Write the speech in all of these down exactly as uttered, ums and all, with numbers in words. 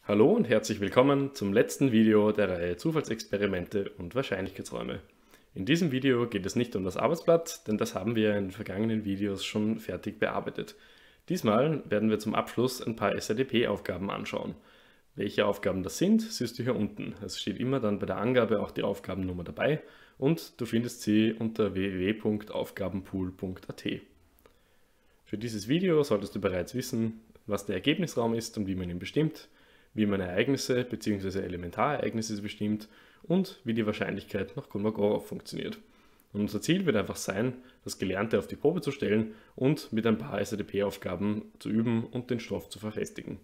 Hallo und herzlich willkommen zum letzten Video der Reihe Zufallsexperimente und Wahrscheinlichkeitsräume. In diesem Video geht es nicht um das Arbeitsblatt, denn das haben wir in den vergangenen Videos schon fertig bearbeitet. Diesmal werden wir zum Abschluss ein paar S R D P-Aufgaben anschauen. Welche Aufgaben das sind, siehst du hier unten. Es steht immer dann bei der Angabe auch die Aufgabennummer dabei und du findest sie unter w w w punkt aufgabenpool punkt a t. Für dieses Video solltest du bereits wissen, was der Ergebnisraum ist und wie man ihn bestimmt, wie man Ereignisse bzw. Elementarereignisse bestimmt und wie die Wahrscheinlichkeit nach Kolmogorov funktioniert. Und unser Ziel wird einfach sein, das Gelernte auf die Probe zu stellen und mit ein paar S R D P-Aufgaben zu üben und den Stoff zu verfestigen.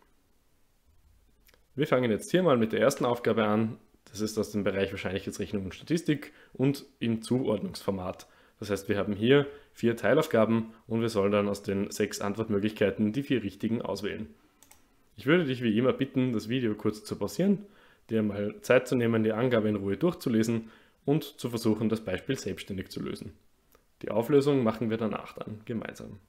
Wir fangen jetzt hier mal mit der ersten Aufgabe an. Das ist aus dem Bereich Wahrscheinlichkeitsrechnung und Statistik und im Zuordnungsformat. Das heißt, wir haben hier vier Teilaufgaben und wir sollen dann aus den sechs Antwortmöglichkeiten die vier richtigen auswählen. Ich würde dich wie immer bitten, das Video kurz zu pausieren, dir mal Zeit zu nehmen, die Angabe in Ruhe durchzulesen und zu versuchen, das Beispiel selbstständig zu lösen. Die Auflösung machen wir danach dann gemeinsam.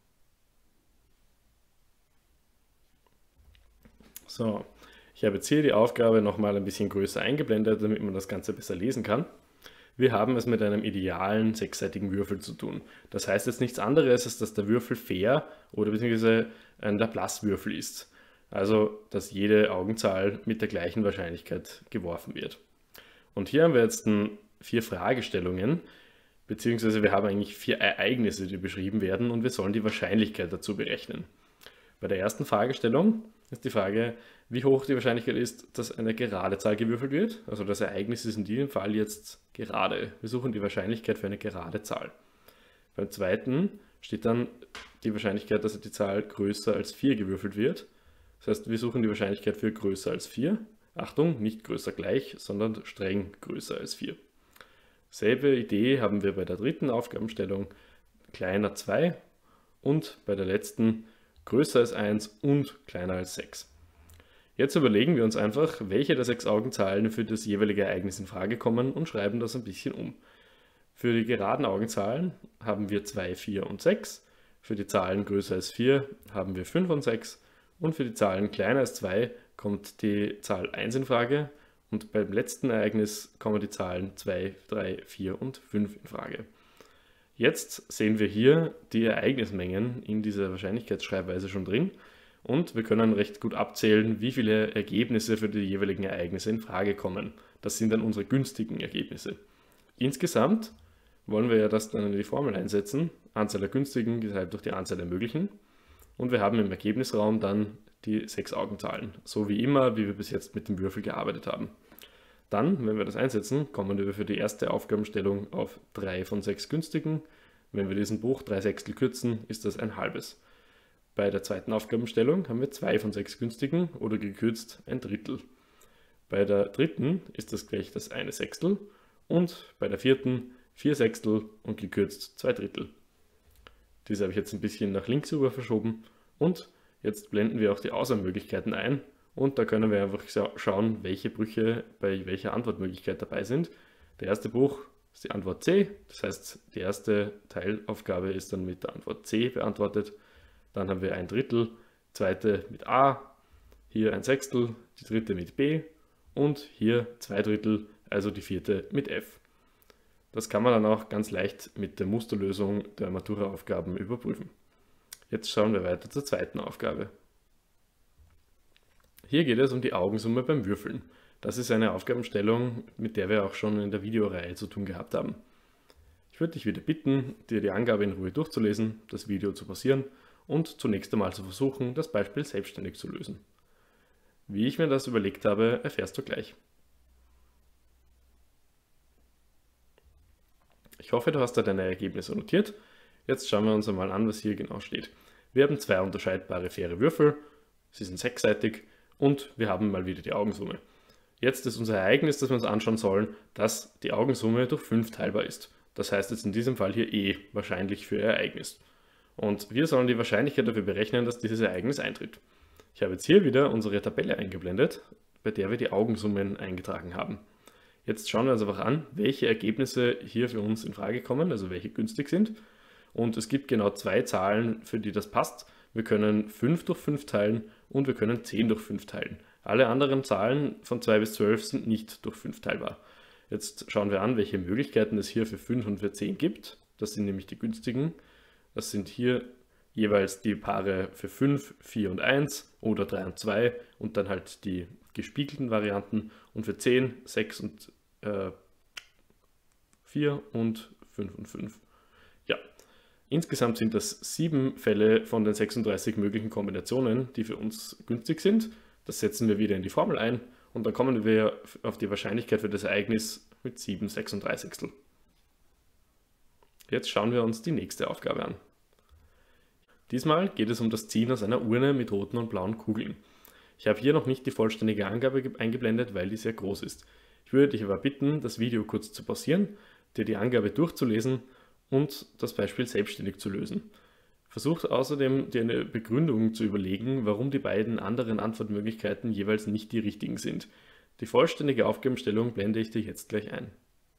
So, ich habe jetzt hier die Aufgabe nochmal ein bisschen größer eingeblendet, damit man das Ganze besser lesen kann. Wir haben es mit einem idealen sechsseitigen Würfel zu tun. Das heißt jetzt nichts anderes, als dass der Würfel fair oder beziehungsweise ein Laplace-Würfel ist. Also, dass jede Augenzahl mit der gleichen Wahrscheinlichkeit geworfen wird. Und hier haben wir jetzt vier Fragestellungen, beziehungsweise wir haben eigentlich vier Ereignisse, die beschrieben werden und wir sollen die Wahrscheinlichkeit dazu berechnen. Bei der ersten Fragestellung ist die Frage, wie hoch die Wahrscheinlichkeit ist, dass eine gerade Zahl gewürfelt wird. Also das Ereignis ist in diesem Fall jetzt gerade. Wir suchen die Wahrscheinlichkeit für eine gerade Zahl. Beim zweiten steht dann die Wahrscheinlichkeit, dass die Zahl größer als vier gewürfelt wird. Das heißt, wir suchen die Wahrscheinlichkeit für größer als vier. Achtung, nicht größer gleich, sondern streng größer als vier. Selbe Idee haben wir bei der dritten Aufgabenstellung, kleiner zwei und bei der letzten größer als eins und kleiner als sechs. Jetzt überlegen wir uns einfach, welche der sechs Augenzahlen für das jeweilige Ereignis in Frage kommen und schreiben das ein bisschen um. Für die geraden Augenzahlen haben wir zwei, vier und sechs. Für die Zahlen größer als vier haben wir fünf und sechs. Und für die Zahlen kleiner als zwei kommt die Zahl eins in Frage und beim letzten Ereignis kommen die Zahlen zwei, drei, vier und fünf in Frage. Jetzt sehen wir hier die Ereignismengen in dieser Wahrscheinlichkeitsschreibweise schon drin und wir können recht gut abzählen, wie viele Ergebnisse für die jeweiligen Ereignisse in Frage kommen. Das sind dann unsere günstigen Ergebnisse. Insgesamt wollen wir ja das dann in die Formel einsetzen, Anzahl der günstigen geteilt durch die Anzahl der möglichen. Und wir haben im Ergebnisraum dann die sechs Augenzahlen, so wie immer, wie wir bis jetzt mit dem Würfel gearbeitet haben. Dann, wenn wir das einsetzen, kommen wir für die erste Aufgabenstellung auf drei von sechs günstigen. Wenn wir diesen Bruch drei Sechstel kürzen, ist das ein halbes. Bei der zweiten Aufgabenstellung haben wir zwei von sechs günstigen oder gekürzt ein Drittel. Bei der dritten ist das gleich das eine Sechstel und bei der vierten vier Sechstel und gekürzt zwei Drittel. Diese habe ich jetzt ein bisschen nach links rüber verschoben und jetzt blenden wir auch die Auswahlmöglichkeiten ein und da können wir einfach schauen, welche Brüche bei welcher Antwortmöglichkeit dabei sind. Der erste Bruch ist die Antwort C, das heißt die erste Teilaufgabe ist dann mit der Antwort C beantwortet. Dann haben wir ein Drittel, zweite mit A, hier ein Sechstel, die dritte mit B und hier zwei Drittel, also die vierte mit F. Das kann man dann auch ganz leicht mit der Musterlösung der Matura-Aufgaben überprüfen. Jetzt schauen wir weiter zur zweiten Aufgabe. Hier geht es um die Augensumme beim Würfeln. Das ist eine Aufgabenstellung, mit der wir auch schon in der Videoreihe zu tun gehabt haben. Ich würde dich wieder bitten, dir die Angabe in Ruhe durchzulesen, das Video zu pausieren und zunächst einmal zu versuchen, das Beispiel selbstständig zu lösen. Wie ich mir das überlegt habe, erfährst du gleich. Ich hoffe, du hast da deine Ergebnisse notiert. Jetzt schauen wir uns einmal an, was hier genau steht. Wir haben zwei unterscheidbare faire Würfel, sie sind sechsseitig und wir haben mal wieder die Augensumme. Jetzt ist unser Ereignis, das wir uns anschauen sollen, dass die Augensumme durch fünf teilbar ist. Das heißt jetzt in diesem Fall hier E, wahrscheinlich für Ereignis. Und wir sollen die Wahrscheinlichkeit dafür berechnen, dass dieses Ereignis eintritt. Ich habe jetzt hier wieder unsere Tabelle eingeblendet, bei der wir die Augensummen eingetragen haben. Jetzt schauen wir uns einfach an, welche Ergebnisse hier für uns in Frage kommen, also welche günstig sind. Und es gibt genau zwei Zahlen, für die das passt. Wir können fünf durch fünf teilen und wir können zehn durch fünf teilen. Alle anderen Zahlen von zwei bis zwölf sind nicht durch fünf teilbar. Jetzt schauen wir an, welche Möglichkeiten es hier für fünf und für zehn gibt. Das sind nämlich die günstigen. Das sind hier jeweils die Paare für fünf, vier und eins oder drei und zwei und dann halt die gespiegelten Varianten und für zehn, sechs und äh, vier und fünf und fünf. Ja, insgesamt sind das sieben Fälle von den sechsunddreißig möglichen Kombinationen, die für uns günstig sind. Das setzen wir wieder in die Formel ein und dann kommen wir auf die Wahrscheinlichkeit für das Ereignis mit sieben sechsunddreißigstel. Jetzt schauen wir uns die nächste Aufgabe an. Diesmal geht es um das Ziehen aus einer Urne mit roten und blauen Kugeln. Ich habe hier noch nicht die vollständige Angabe eingeblendet, weil die sehr groß ist. Ich würde dich aber bitten, das Video kurz zu pausieren, dir die Angabe durchzulesen und das Beispiel selbstständig zu lösen. Versuch außerdem, dir eine Begründung zu überlegen, warum die beiden anderen Antwortmöglichkeiten jeweils nicht die richtigen sind. Die vollständige Aufgabenstellung blende ich dir jetzt gleich ein.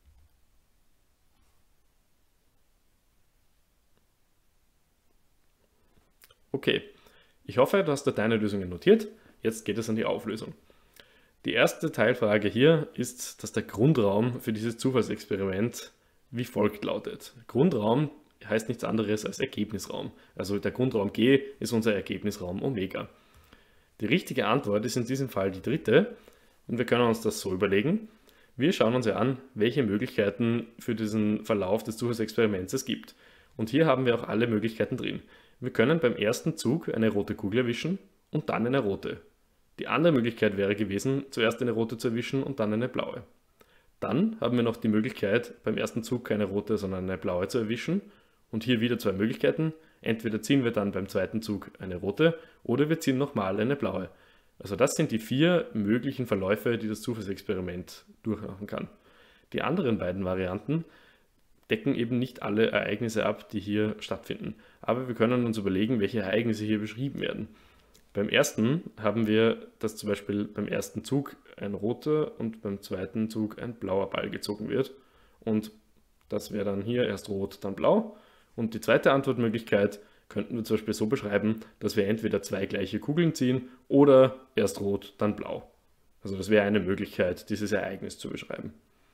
Okay, ich hoffe, du hast da deine Lösungen notiert. Jetzt geht es an die Auflösung. Die erste Teilfrage hier ist, dass der Grundraum für dieses Zufallsexperiment wie folgt lautet. Grundraum heißt nichts anderes als Ergebnisraum. Also der Grundraum G ist unser Ergebnisraum Omega. Die richtige Antwort ist in diesem Fall die dritte und wir können uns das so überlegen. Wir schauen uns ja an, welche Möglichkeiten für diesen Verlauf des Zufallsexperiments es gibt. Und hier haben wir auch alle Möglichkeiten drin. Wir können beim ersten Zug eine rote Kugel erwischen und dann eine rote. Die andere Möglichkeit wäre gewesen, zuerst eine rote zu erwischen und dann eine blaue. Dann haben wir noch die Möglichkeit, beim ersten Zug keine rote, sondern eine blaue zu erwischen. Und hier wieder zwei Möglichkeiten. Entweder ziehen wir dann beim zweiten Zug eine rote oder wir ziehen nochmal eine blaue. Also das sind die vier möglichen Verläufe, die das Zufallsexperiment durchmachen kann. Die anderen beiden Varianten decken eben nicht alle Ereignisse ab, die hier stattfinden. Aber wir können uns überlegen, welche Ereignisse hier beschrieben werden. Beim ersten haben wir, dass zum Beispiel beim ersten Zug ein roter und beim zweiten Zug ein blauer Ball gezogen wird. Und das wäre dann hier erst rot, dann blau. Und die zweite Antwortmöglichkeit könnten wir zum Beispiel so beschreiben, dass wir entweder zwei gleiche Kugeln ziehen oder erst rot, dann blau. Also das wäre eine Möglichkeit, dieses Ereignis zu beschreiben.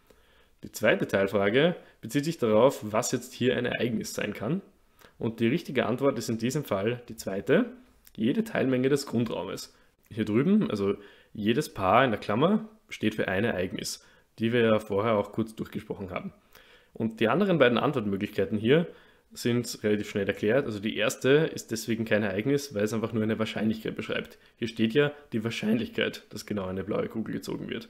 Die zweite Teilfrage bezieht sich darauf, was jetzt hier ein Ereignis sein kann. Und die richtige Antwort ist in diesem Fall die zweite, jede Teilmenge des Grundraumes. Hier drüben, also jedes Paar in der Klammer, steht für ein Ereignis, die wir ja vorher auch kurz durchgesprochen haben. Und die anderen beiden Antwortmöglichkeiten hier sind relativ schnell erklärt. Also die erste ist deswegen kein Ereignis, weil es einfach nur eine Wahrscheinlichkeit beschreibt. Hier steht ja die Wahrscheinlichkeit, dass genau eine blaue Kugel gezogen wird.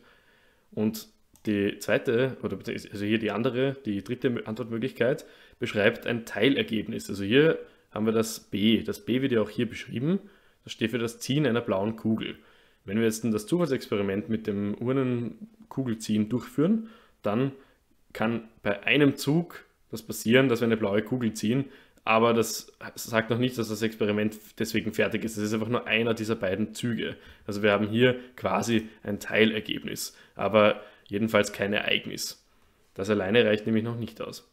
Und die zweite, oder also hier die andere, die dritte Antwortmöglichkeit, beschreibt ein Teilergebnis. Also hier haben wir das B. Das B wird ja auch hier beschrieben. Das steht für das Ziehen einer blauen Kugel. Wenn wir jetzt das Zufallsexperiment mit dem Urnenkugelziehen durchführen, dann kann bei einem Zug das passieren, dass wir eine blaue Kugel ziehen, aber das sagt noch nicht, dass das Experiment deswegen fertig ist. Es ist einfach nur einer dieser beiden Züge. Also wir haben hier quasi ein Teilergebnis, aber jedenfalls kein Ereignis. Das alleine reicht nämlich noch nicht aus.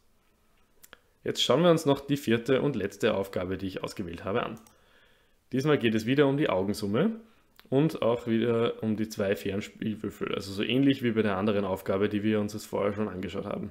Jetzt schauen wir uns noch die vierte und letzte Aufgabe, die ich ausgewählt habe, an. Diesmal geht es wieder um die Augensumme und auch wieder um die zwei fairen Spielwürfel, also so ähnlich wie bei der anderen Aufgabe, die wir uns das vorher schon angeschaut haben.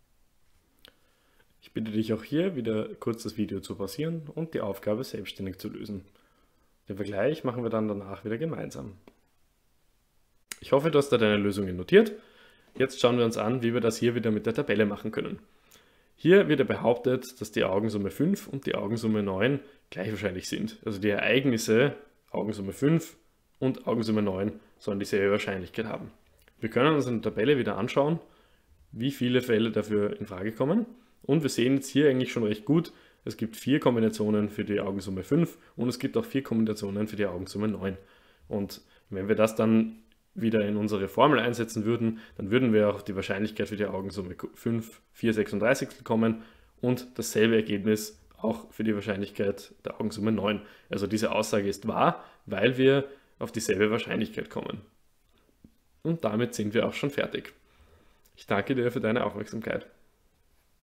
Ich bitte dich auch hier wieder kurz das Video zu pausieren und die Aufgabe selbstständig zu lösen. Den Vergleich machen wir dann danach wieder gemeinsam. Ich hoffe, du hast da deine Lösungen notiert. Jetzt schauen wir uns an, wie wir das hier wieder mit der Tabelle machen können. Hier wird ja behauptet, dass die Augensumme fünf und die Augensumme neun gleich wahrscheinlich sind. Also die Ereignisse Augensumme fünf und Augensumme neun sollen dieselbe Wahrscheinlichkeit haben. Wir können uns in der Tabelle wieder anschauen, wie viele Fälle dafür in Frage kommen. Und wir sehen jetzt hier eigentlich schon recht gut, es gibt vier Kombinationen für die Augensumme fünf und es gibt auch vier Kombinationen für die Augensumme neun. Und wenn wir das dann wieder in unsere Formel einsetzen würden, dann würden wir auch die Wahrscheinlichkeit für die Augensumme fünf, vier sechsunddreißigstel kommen und dasselbe Ergebnis auch für die Wahrscheinlichkeit der Augensumme neun. Also diese Aussage ist wahr, weil wir auf dieselbe Wahrscheinlichkeit kommen. Und damit sind wir auch schon fertig. Ich danke dir für deine Aufmerksamkeit.